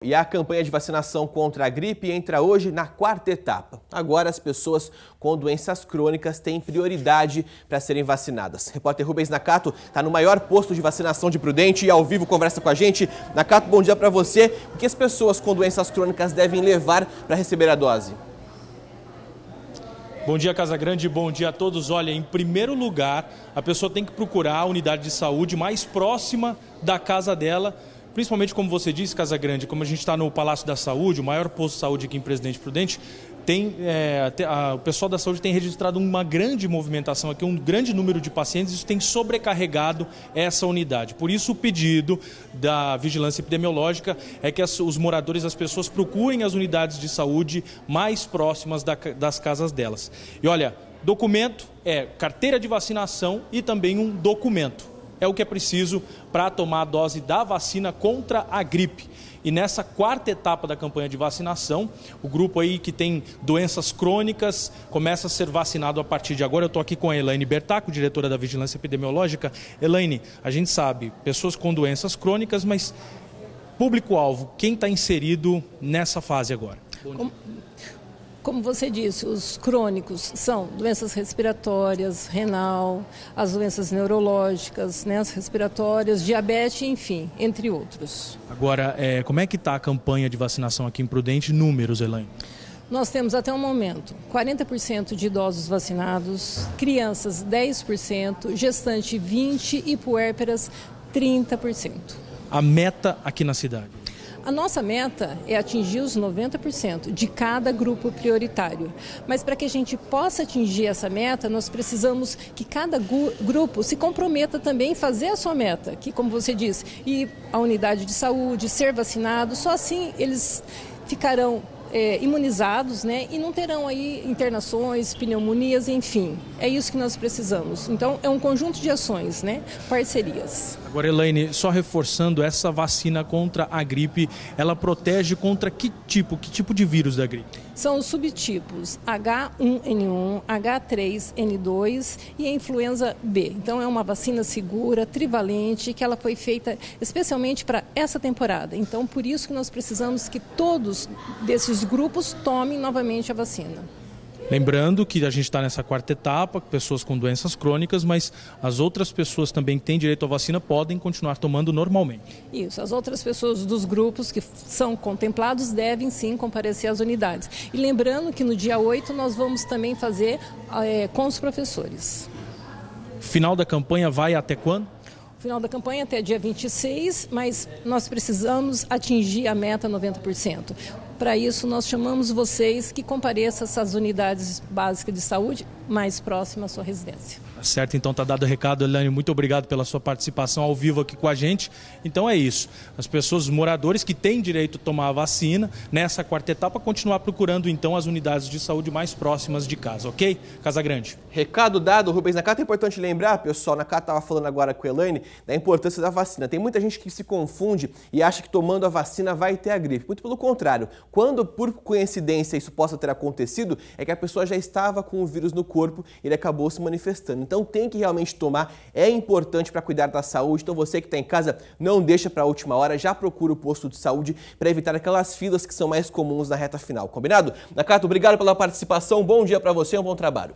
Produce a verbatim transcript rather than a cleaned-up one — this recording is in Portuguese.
E a campanha de vacinação contra a gripe entra hoje na quarta etapa. Agora as pessoas com doenças crônicas têm prioridade para serem vacinadas. Repórter Rubens Nakato está no maior posto de vacinação de Prudente e ao vivo conversa com a gente. Nakato, bom dia para você. O que as pessoas com doenças crônicas devem levar para receber a dose? Bom dia, Casagrande, bom dia a todos. Olha, em primeiro lugar, a pessoa tem que procurar a unidade de saúde mais próxima da casa dela. Principalmente, como você disse, Casagrande, como a gente está no Palácio da Saúde, o maior posto de saúde aqui em Presidente Prudente, tem, é, a, o pessoal da saúde tem registrado uma grande movimentação aqui, um grande número de pacientes, isso tem sobrecarregado essa unidade. Por isso, o pedido da Vigilância Epidemiológica é que as, os moradores, as pessoas, procurem as unidades de saúde mais próximas da, das casas delas. E olha, documento é carteira de vacinação e também um documento. É o que é preciso para tomar a dose da vacina contra a gripe. E nessa quarta etapa da campanha de vacinação, o grupo aí que tem doenças crônicas começa a ser vacinado a partir de agora. Eu estou aqui com a Elaine Bertaco, diretora da Vigilância Epidemiológica. Elaine, a gente sabe, pessoas com doenças crônicas, mas público-alvo, quem está inserido nessa fase agora? Como, como você disse, os crônicos são doenças respiratórias, renal, as doenças neurológicas, né, as respiratórias, diabetes, enfim, entre outros. Agora, é, como é que está a campanha de vacinação aqui em Prudente? Números, Elaine? Nós temos até o momento quarenta por cento de idosos vacinados, crianças dez por cento, gestante vinte por cento e puérperas trinta por cento. A meta aqui na cidade? A nossa meta é atingir os noventa por cento de cada grupo prioritário. Mas para que a gente possa atingir essa meta, nós precisamos que cada grupo se comprometa também em fazer a sua meta, que, como você disse, ir à unidade de saúde, ser vacinado, só assim eles ficarão é, imunizados, né, e não terão aí internações, pneumonias, enfim. É isso que nós precisamos. Então, é um conjunto de ações, né, parcerias. Agora, Elaine, só reforçando, essa vacina contra a gripe, ela protege contra que tipo, que tipo de vírus da gripe? São os subtipos H um N um, H três N dois e a influenza B. Então, é uma vacina segura, trivalente, que ela foi feita especialmente para essa temporada. Então, por isso que nós precisamos que todos desses grupos tomem novamente a vacina. Lembrando que a gente está nessa quarta etapa, pessoas com doenças crônicas, mas as outras pessoas também que têm direito à vacina podem continuar tomando normalmente. Isso, as outras pessoas dos grupos que são contemplados devem sim comparecer às unidades. E lembrando que no dia oito nós vamos também fazer é, com os professores. Final da campanha vai até quando? Final da campanha até dia vinte e seis, mas nós precisamos atingir a meta noventa por cento. Para isso, nós chamamos vocês que compareçam a essas unidades básicas de saúde mais próximas à sua residência. Certo, então está dado o recado, Elaine, muito obrigado pela sua participação ao vivo aqui com a gente. Então é isso, as pessoas, os moradores que têm direito a tomar a vacina, nessa quarta etapa, continuar procurando então as unidades de saúde mais próximas de casa, ok? Casagrande. Recado dado, Rubens Nakato. É importante lembrar, pessoal, Nakato estava falando agora com a Elaine, da importância da vacina. Tem muita gente que se confunde e acha que tomando a vacina vai ter a gripe. Muito pelo contrário, quando por coincidência isso possa ter acontecido, é que a pessoa já estava com o vírus no corpo e ele acabou se manifestando. Então tem que realmente tomar, é importante para cuidar da saúde. Então você que está em casa, não deixa para a última hora, já procura o posto de saúde para evitar aquelas filas que são mais comuns na reta final. Combinado? Nakato, obrigado pela participação, bom dia para você, um bom trabalho.